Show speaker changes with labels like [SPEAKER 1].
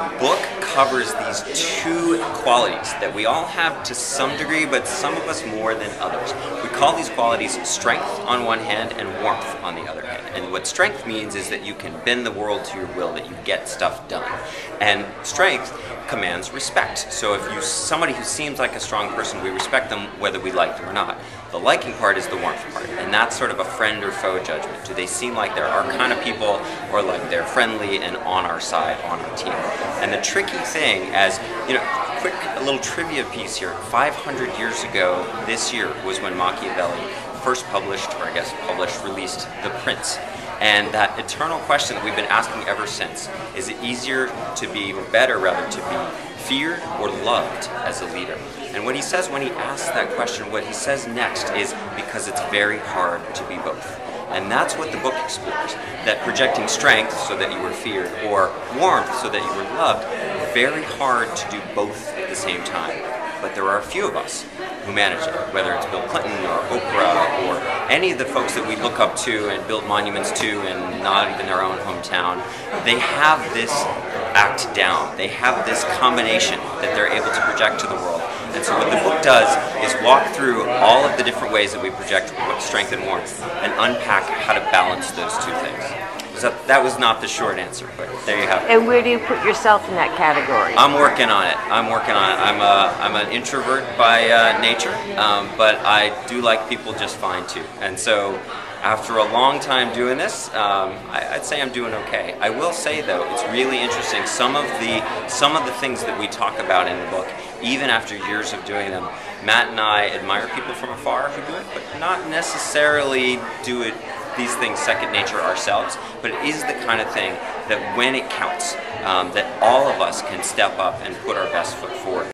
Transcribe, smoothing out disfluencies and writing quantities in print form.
[SPEAKER 1] Book covers these two qualities that we all have to some degree, but some of us more than others. We call these qualities strength on one hand and warmth on the other hand. And what strength means is that you can bend the world to your will, that you get stuff done. And strength commands respect. So if somebody who seems like a strong person, we respect them whether we like them or not. The liking part is the warmth part, and that's sort of a friend or foe judgment. Do they seem like they're our kind of people, or like they're friendly and on our side, on our team? And the tricky thing, as you know, a little trivia piece here, 500 years ago this year was when Machiavelli first published, or I guess released The Prince. And that eternal question that we've been asking ever since, is it easier to be, or better rather, to be feared or loved as a leader? And what he says when he asks that question, what he says next is, because it's very hard to be both. And that's what the book explores, that projecting strength so that you were feared, or warmth so that you were loved, very hard to do both at the same time. But there are a few of us who manage it, whether it's Bill Clinton or Oprah or any of the folks that we look up to and build monuments to and not even their own hometown. They have this act down. They have this combination that they're able to project to the world. And so what the book does is walk through all of the different ways that we project strength and warmth and unpack how to balance those two things. So that was not the short answer, but there you have it.
[SPEAKER 2] And where do you put yourself in that category?
[SPEAKER 1] I'm working on it. I'm an introvert by nature, but I do like people just fine too. And so after a long time doing this, I'd say I'm doing okay. I will say though, it's really interesting. Some of the things that we talk about in the book, even after years of doing them, Matt and I admire people from afar who do it, but not necessarily do it these things second nature ourselves, but it is the kind of thing that when it counts, that all of us can step up and put our best foot forward.